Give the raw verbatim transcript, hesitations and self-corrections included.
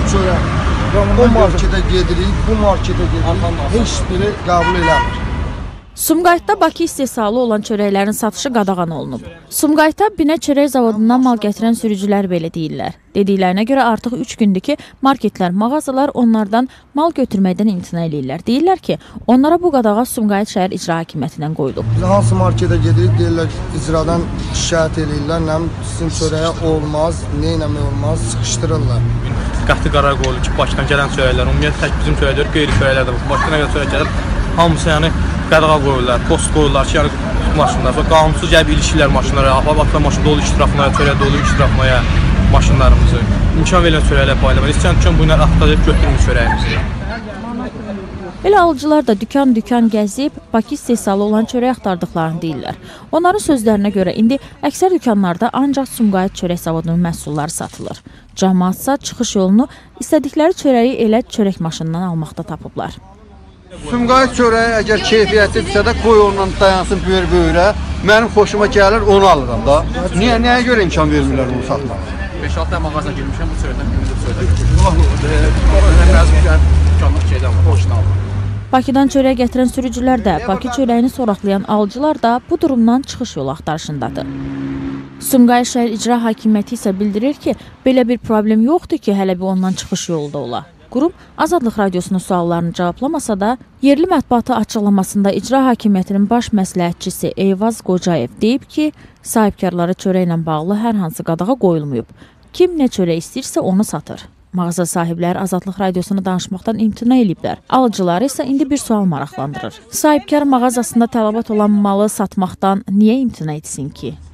çörək. O marketə gedirik, bu marketə gedirik, heç biri qəbul eləmir. Sumqayıtda Bakı istehsalı olan çörəklərin satışı qadağan olunub. Sumqayıtda Binə çörək zavodundan mal gətirən sürücülər belə deyirlər. Dediklərinə görə artıq üç gündür ki, marketlər, mağazalar onlardan mal götürməkdən imtina edirlər. Deyirlər ki, onlara bu qadağa Sumqayıt şəhər icra hakimiyyətindən qoyulub. Biz hansı marketə gedirik, deyirlər icradan şikayət edirlər, nəm sizin çörəyə olmaz, neynəmək olmaz, sıxışdırırlar. Qəti qərar qoyulur ki, Bakıdan gələn çörəklər, ümumiyyətlə tək bizim çörək deyil, qeyri çörəklər də var. Bakıdan gələn çörək gəlir, hamısı yəni qədağa qoyurlar, post qoyurlar ki, yəni maşınlar. Sonra qanunsuz gəlib ilişirlər maşınlara, aparatlar maşın dolu iştirafına, çörək dolu iştirafına maşınlarımızı. İmkan verilən çörəklər paylamaq. İstəyən dükkan bu ilə axtarıb götürmür çörəyimizi. Elə alıcılar da dükan-dükan gəzib Bakı istehsalı olan çörək axtardıqlarını deyirlər. Onların sözlərinə görə indi əksər dükanlarda ancaq Sumqayıt çörək zavodunun məhsulları satılır. Cəmaatsa çıxış yolunu istədikləri çörəyi elə çörək maşınından almaqda tapıblar. Sumqayıt çörəyi əgər keyfiyyətlidirsə də qoy ondan dayansın böyür-böyürə. Mənim xoşuma gəlir, onu alıram da. Niyə, nəyə görə imkan vermirlər onu satmağa? beş altı dəfə mağazaya girmişəm, bu çörəkdən gündüz çörəkdən gətirmişəm. Bakıdan çörək gətirən sürücülər də, Bakı çörəyini soraqlayan alıcılar da bu durumdan çıxış yolu axtarışındadır. Sumqayıt şəhər icra hakimiyyəti isə bildirir ki, belə bir problem yoxdur ki, hələ bir ondan çıxış yolu da ola. Qurum Azadlıq Radiosunun suallarını cavablamasa da, yerli mətbuata açıqlamasında icra hakimiyyətinin baş məsləhətçisi Eyvaz Qocayev deyib ki, sahibkarlara çörəklə bağlı hər hansı qadağa qoyulmayıb. Kim nə çörək istəyirsə onu satır. Mağaza sahibləri Azadlıq Radiosuna danışmaqdan imtina ediblər. Alıcıları isə indi bir sual maraqlandırır. Sahibkar mağazasında tələbat olan malı satmaqdan niyə imtina etsin ki?